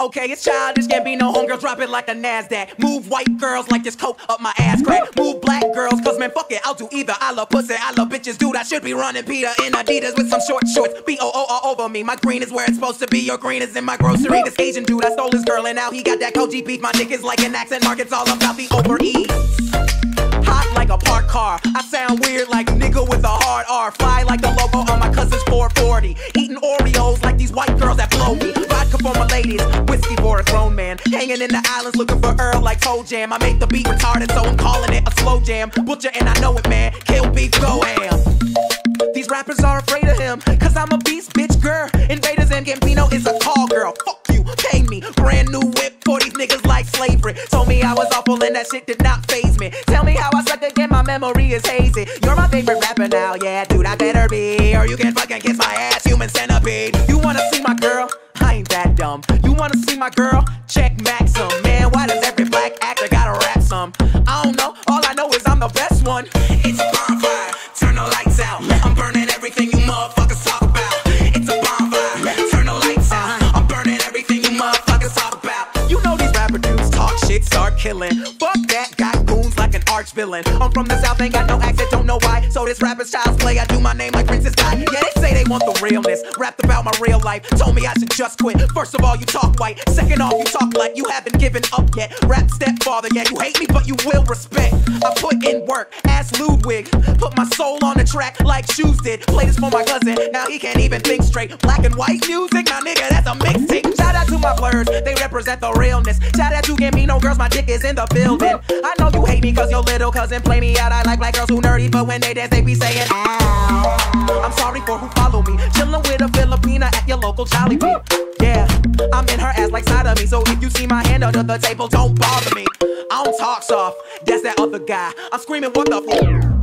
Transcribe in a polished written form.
Okay, it's childish, can't be no homegirl, drop it like a NASDAQ. Move white girls like this coke up my ass crack. Move black girls, cause man, fuck it, I'll do either. I love pussy, I love bitches, dude, I should be running Peter in Adidas with some short shorts. B-O-O all over me, my green is where it's supposed to be. Your green is in my grocery. This Asian dude, I stole his girl and now he got that Koji beef. My dick is like an accent mark, it's all about the overeat. Hot like a parked car, I sound weird like nigga with a hard R. Fly like the logo on my cousin's 440. Eating Oreos like these white girls that blow me. Vodka for my ladies, whiskey for a grown man. Hanging in the islands looking for Earl like Toe Jam. I make the beat retarded so I'm calling it a slow jam. Butcher and I know it, man, kill beef, go ham. These rappers are afraid of him, cause I'm a beast, bitch, girl. Invaders and Gambino is a call girl. Fuck you, pay me. Brand new whip for these niggas like slavery. Told me I was awful and that shit did not faze me. Tell me how I suck again, my memory is hazy. You're my favorite rapper now, yeah, dude, I better be. Or you can fucking kiss my ass, human centipede. You wanna see my girl? I ain't that dumb. You wanna see my girl? Check Maxim. Man, why does every black actor gotta rap some? I don't know, all I know is I'm the best one. It's a bonfire, turn the lights out. I'm burning everything you motherfuckers talk about. It's a bonfire, turn the lights out. I'm burning everything you motherfuckers talk about. You know these rapper dudes talk shit, start killing. Fuck that, got goons like an arch villain. I'm from the south, ain't got no accent, don't know why. So this rapper's child's play, I do my name like Princess Di. Yeah, they say they want the realness, rapped about my real life. Told me I should just quit. First of all, you talk white. Second off, you talk like you haven't given up yet. Rap stepfather, yeah, you hate me, but you will respect. I put in work, ask Ludwig. Put my soul on the track like Shoes did. Play this for my cousin, now he can't even think straight. Black and white music, my nigga, that's a mixtape. Shout out to my blurs, they represent the realness. Shout out to Gambino girls, my dick is in the building. I know you hate me cause your little cousin play me out. I like black girls who nerdy, but when they dance, they be saying, ow. I'm sorry for who follow me. Chillin' with a Filipina at your local Jollibee. Yeah, I'm in her ass like side of me. So if you see my hand under the table, don't bother me. I don't talk soft, that's that other guy. I'm screaming, what the f***?